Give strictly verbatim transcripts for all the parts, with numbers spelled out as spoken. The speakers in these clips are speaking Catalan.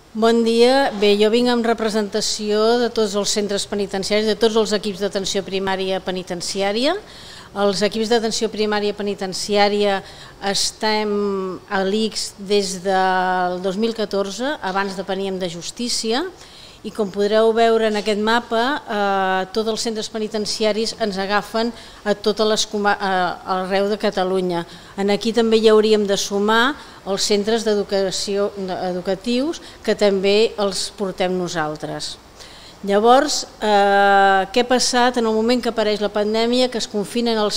Bon dia. Bé, jo vinc en representació de tots els centres penitenciaris, de tots els equips d'atenció primària penitenciària. Els equips d'atenció primària penitenciària estem a l'I C S des del dos mil catorze, abans depeníem de justícia, i com podreu veure en aquest mapa, eh, tots els centres penitenciaris ens agafen a totes les arreu de Catalunya. En aquí també hi hauríem de sumar els centres d'educació educatius, que també els portem nosaltres. Llavors, eh, què ha passat en el moment que apareix la pandèmia, que es confinen a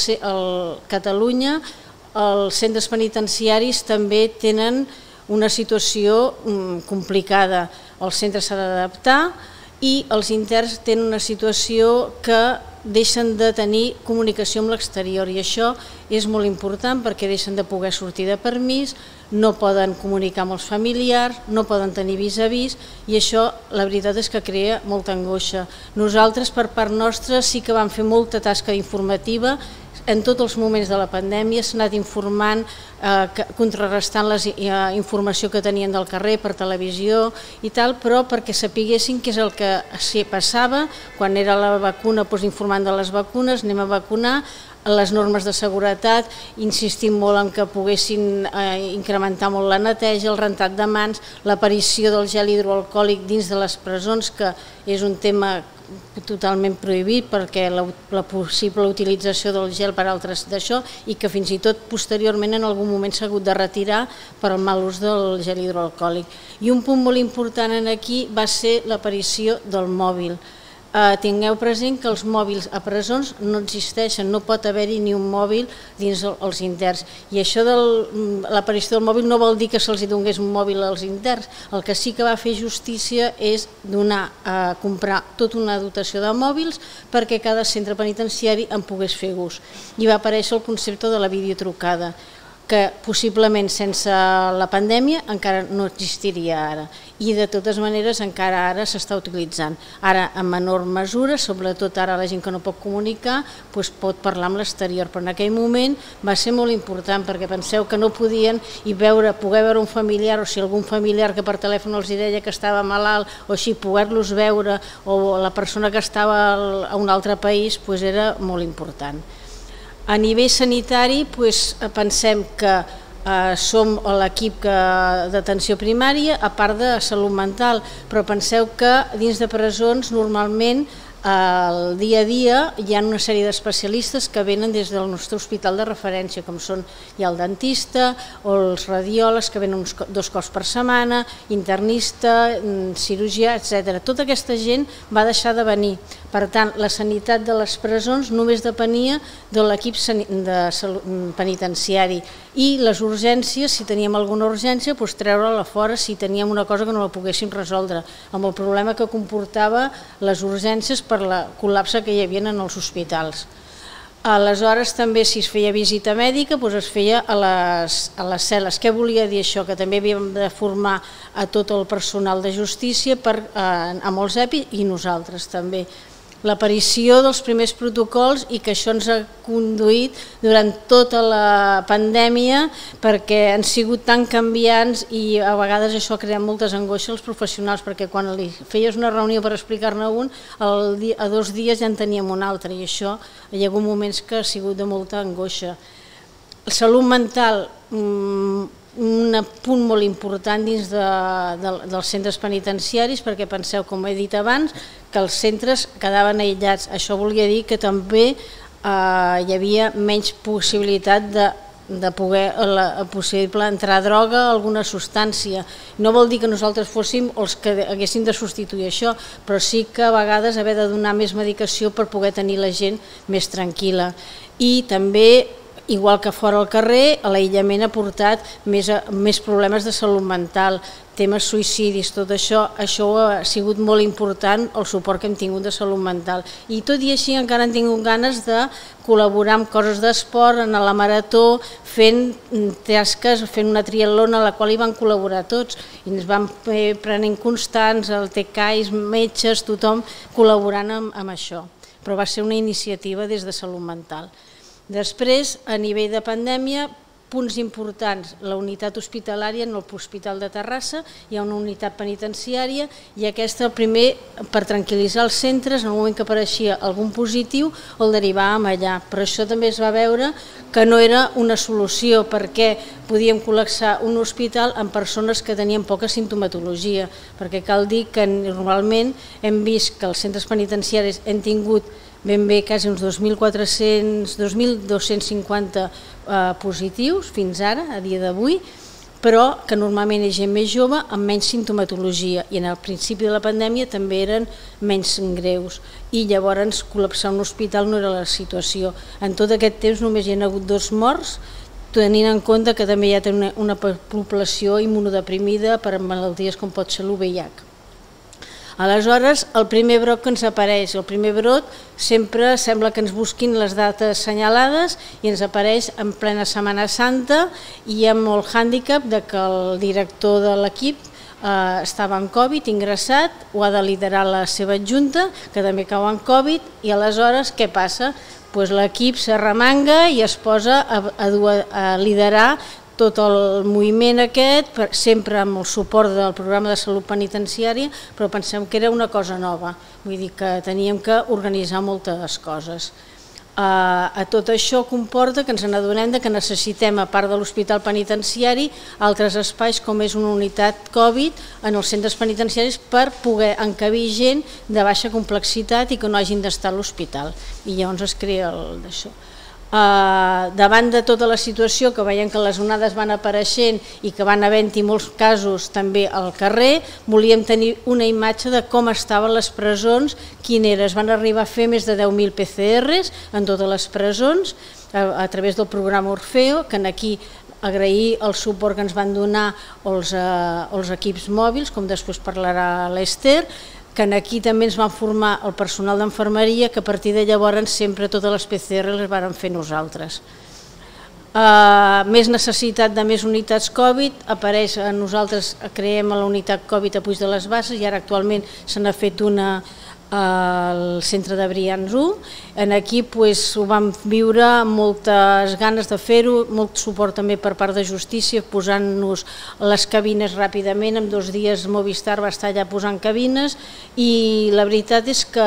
Catalunya? Els centres penitenciaris també tenen una situació complicada. Els centres s'han d'adaptar i els interns tenen una situació que deixen de tenir comunicació amb l'exterior, i això és molt important perquè deixen de poder sortir de permís, no poden comunicar amb els familiars, no poden tenir vis a vis, i això la veritat és que crea molta angoixa. Nosaltres, per part nostra, sí que vam fer molta tasca informativa. En tots els moments de la pandèmia s'ha anat informant, contrarrestant la informació que tenien del carrer per televisió i tal, però perquè sapiguessin què és el que s'hi passava. Quan era la vacuna, doncs informant de les vacunes, anem a vacunar, les normes de seguretat, insistim molt en que poguessin incrementar molt la neteja, el rentat de mans, l'aparició del gel hidroalcohòlic dins de les presons, que és un tema totalment prohibit perquè la possible utilització del gel per altres d'això, i que fins i tot posteriorment en algun moment s'ha hagut de retirar per el mal ús del gel hidroalcohòlic. I un punt molt important aquí va ser l'aparició del mòbil. Tingueu present que els mòbils a presons no existeixen, no pot haver-hi ni un mòbil dins els interns, i això de l'aparició del mòbil no vol dir que se'ls donés un mòbil als interns. El que sí que va fer justícia és donar a comprar tota una dotació de mòbils perquè cada centre penitenciari en pogués fer ús, i va aparèixer el concepte de la videotrucada, que possiblement sense la pandèmia encara no existiria ara, i de totes maneres encara ara s'està utilitzant. Ara en menor mesura, sobretot ara la gent que no pot comunicar pot parlar amb l'exterior, però en aquell moment va ser molt important, perquè penseu que no podien poder veure un familiar, o si algun familiar que per telèfon els deia que estava malalt o així, poder-los veure, o la persona que estava a un altre país, era molt important. A nivell sanitari pensem que som l'equip d'atenció primària, a part de salut mental, però penseu que dins de presons normalment al dia a dia hi ha una sèrie d'especialistes que venen des del nostre hospital de referència, com són el dentista o els radiòlegs, que venen dos cops per setmana, internista, cirurgià, etcètera. Tota aquesta gent va deixar de venir. Per tant, la sanitat de les presons només depenia de l'equip penitenciari, i les urgències, si teníem alguna urgència, treure-la fora si teníem una cosa que no la poguéssim resoldre, amb el problema que comportava les urgències per el col·lapse que hi havia en els hospitals. Aleshores també, si es feia visita mèdica, es feia a les cel·les. Què volia dir això? Que també havíem de formar a tot el personal de justícia, amb els E P I i nosaltres també. L'aparició dels primers protocols, i que això ens ha conduït durant tota la pandèmia, perquè han sigut tan canviants i a vegades això ha creat moltes angoixes als professionals, perquè quan li feies una reunió per explicar-ne un, a dos dies ja en teníem un altre, i això hi ha hagut moments que ha sigut de molta angoixa. Salut mental, un punt molt important dins dels centres penitenciaris, perquè penseu, com he dit abans, que els centres quedaven aïllats. Això volia dir que també hi havia menys possibilitat de poder possible entrar droga, alguna substància. No vol dir que nosaltres fóssim els que haguéssim de substituir això, però sí que a vegades haver de donar més medicació per poder tenir la gent més tranquil·la. I també, igual que fora al carrer, l'aïllament ha portat més problemes de salut mental, temes suïcidis, tot això, això ha sigut molt important, el suport que hem tingut de salut mental. I tot i així encara hem tingut ganes de col·laborar amb coses d'esport, anar a la marató, fent tasques, fent una triatlona a la qual hi van col·laborar tots, i ens vam prenent constants, el T C A I S, metges, tothom col·laborant amb això. Però va ser una iniciativa des de salut mental. Després, a nivell de pandèmia, punts importants, la unitat hospitalària en el Hospital de Terrassa, hi ha una unitat penitenciària i aquesta primer per tranquil·litzar els centres, en el moment que apareixia algun positiu el derivàvem allà, però això també es va veure que no era una solució perquè podíem col·lapsar un hospital amb persones que tenien poca simptomatologia, perquè cal dir que normalment hem vist que els centres penitenciaris hem tingut ben bé quasi uns dos mil quatre-cents, dos mil dos-cents cinquanta eh, positius fins ara, a dia d'avui, però que normalment és gent més jove amb menys simptomatologia i en el principi de la pandèmia també eren menys greus i llavors col·lapsar un hospital no era la situació. En tot aquest temps només hi ha hagut dos morts, tenint en compte que també hi ha una, una població immunodeprimida per malalties com pot ser l'U V I H. Aleshores, el primer brot que ens apareix, el primer brot sempre sembla que ens busquin les dates assenyalades i ens apareix en plena Setmana Santa i hi ha molt hàndicap de que el director de l'equip eh, estava en Covid, ingressat, ho ha de liderar la seva adjunta, que també cau en Covid, i aleshores què passa? Pues l'equip s'arremanga i es posa a, a, a liderar tot el moviment aquest, sempre amb el suport del programa de salut penitenciària, però pensem que era una cosa nova, vull dir que teníem que organitzar moltes coses. A tot això comporta que ens n'adonem que necessitem, a part de l'hospital penitenciari, altres espais com és una unitat Covid en els centres penitenciaris per poder encabir gent de baixa complexitat i que no hagin d'estar a l'hospital. I llavors es crea d'això. Uh, davant de tota la situació que veiem que les onades van apareixent i que van havent-hi molts casos també al carrer, volíem tenir una imatge de com estaven les presons, quin era. Es van arribar a fer més de deu mil P C Rs en totes les presons a, a través del programa Orfeo, que aquí agrair el suport que ens van donar els, uh, els equips mòbils, com després parlarà l'Ester, que aquí també ens van formar el personal d'enfermeria, que a partir de llavors sempre totes les P C R les vàrem fer nosaltres. Uh, més necessitat de més unitats Covid, apareix, a nosaltres creem la unitat Covid a Puig de les Basses i ara actualment se n'ha fet una al centre de Brians u. Aquí ho vam viure amb moltes ganes de fer-ho, molt suport també per part de justícia, posant-nos les cabines ràpidament. En dos dies Movistar va estar allà posant cabines i la veritat és que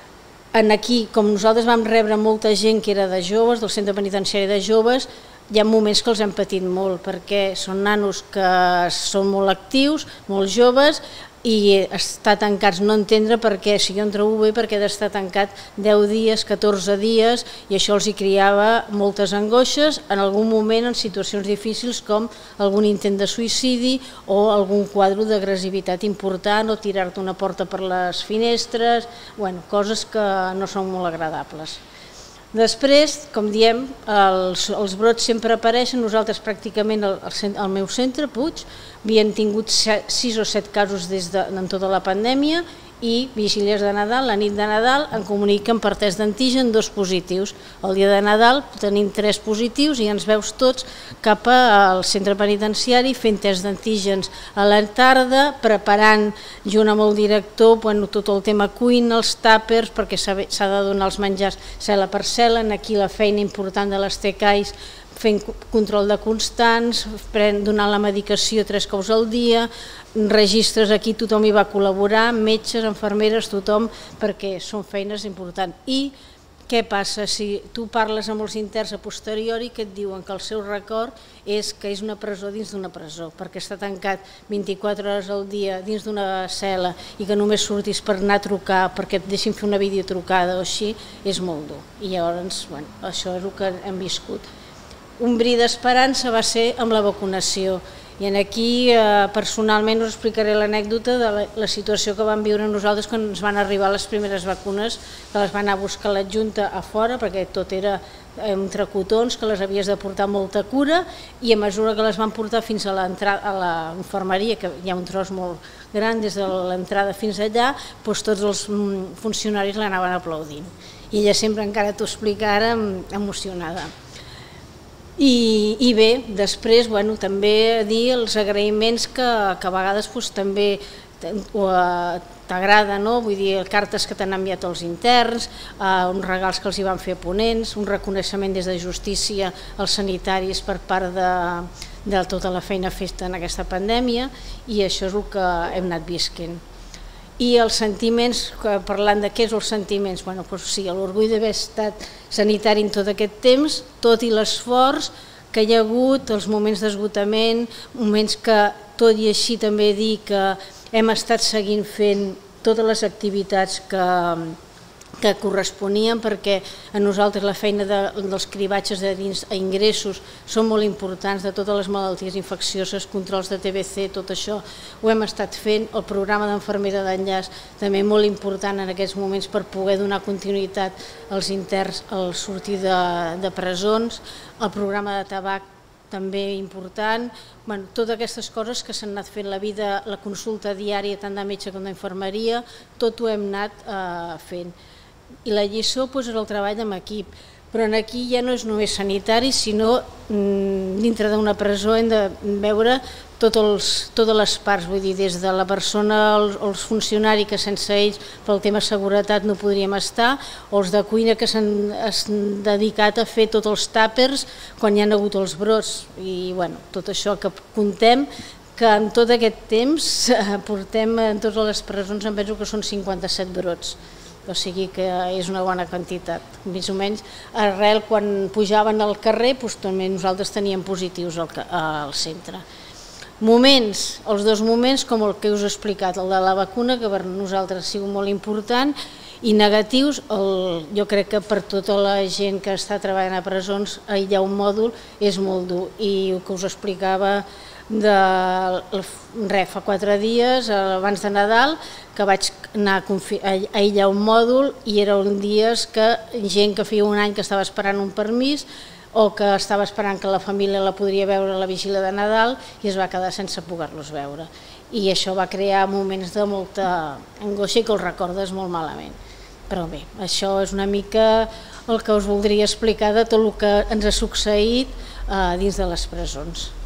aquí, com nosaltres vam rebre molta gent que era de joves, del centre penitenciari de joves, hi ha moments que els hem patit molt perquè són nanos que són molt actius, molt joves, i estar tancats no entendre per què, si jo em trobo bé perquè ha d'estar tancat deu dies, catorze dies, i això els hi creava moltes angoixes, en algun moment en situacions difícils com algun intent de suïcidi o algun quadre d'agressivitat important o tirar-te una porta per les finestres, bueno, coses que no són molt agradables. Després, com diem, els, els brots sempre apareixen. Nosaltres pràcticament al, al meu centre, Puig, havíem tingut sis o set casos des de, en tota la pandèmia i vigílies de Nadal, la nit de Nadal, em comuniquen per test d'antigen dos positius. El dia de Nadal tenim tres positius i ens veus tots cap al centre penitenciari fent test d'antígens a la tarda, preparant junt amb el director bueno, tot el tema cuina, els tàpers, perquè s'ha de donar els menjars cel·la per cel·la, aquí la feina important de les T C A Is, fent control de constants, donant la medicació tres cops al dia, registres, aquí tothom hi va col·laborar, metges, infermeres, tothom, perquè són feines importants. I què passa? Si tu parles amb els interns a posteriori que et diuen que el seu record és que és una presó dins d'una presó, perquè està tancat vint-i-quatre hores al dia dins d'una cel·la i que només surtis per anar a trucar perquè et deixin fer una videotrucada o així, és molt dur. I llavors, bueno, això és el que hem viscut. Un bri d'esperança va ser amb la vacunació i aquí personalment us explicaré l'anècdota de la situació que vam viure nosaltres quan ens van arribar les primeres vacunes, que les van anar a buscar l'adjunta a fora perquè tot era entre cotons, que les havies de portar molta cura i a mesura que les van portar fins a la infermeria, que hi ha un tros molt gran des de l'entrada fins allà, doncs tots els funcionaris l'anaven aplaudint i ella sempre encara t'ho explica ara emocionada. I, i bé, després bueno, també dir els agraïments que, que a vegades doncs, també t'agrada, no? Vull dir, cartes que t'han enviat els interns, eh, uns regals que els hi van fer ponents, un reconeixement des de justícia als sanitaris per part de, de tota la feina feta en aquesta pandèmia, i això és el que hem anat visquent. I els sentiments, parlant de què és els sentiments, bueno, doncs sí, l'orgull d'haver estat sanitari en tot aquest temps, tot i l'esforç que hi ha hagut, els moments d'esgotament, moments que tot i així també dir que hem estat seguint fent totes les activitats que, que corresponien, perquè a nosaltres la feina de, dels cribatges de dins a ingressos són molt importants, de totes les malalties infeccioses, controls de T B C, tot això ho hem estat fent. El programa d'enfermera d'enllaç també molt important en aquests moments per poder donar continuïtat als interns al sortir de, de presons, el programa de tabac també important, bueno, totes aquestes coses que s'han anat fent, la vida, la consulta diària tant de metge com d'infermeria, tot ho hem anat eh, fent. I la lliçó doncs, és el treball en equip, però aquí ja no és només sanitari, sinó mm, dintre d'una presó hem de veure tots els, totes les parts, vull dir, des de la persona, els, els funcionaris que sense ells pel tema seguretat no podríem estar, o els de cuina que s'han dedicat a fer tots els tàpers quan hi ha hagut els brots, i bueno, tot això que comptem, que en tot aquest temps portem en totes les presons, em penso que són cinquanta-set brots, o sigui que és una bona quantitat, més o menys. Arrel, quan pujaven al carrer, doncs també nosaltres teníem positius al, al centre. Moments, els dos moments, com el que us he explicat, el de la vacuna, que per nosaltres ha sigut molt important, i negatius, el, jo crec que per tota la gent que està treballant a presons, aïllar un mòdul és molt dur, i el que us explicava de re, fa quatre dies, abans de Nadal, que vaig anar a aïllar un mòdul i eren dies que gent que feia un any que estava esperant un permís o que estava esperant que la família la podria veure a la vigília de Nadal i es va quedar sense poder-los veure. I això va crear moments de molta angoixa i que els recordes molt malament. Però bé, això és una mica el que us voldria explicar de tot el que ens ha succeït dins de les presons.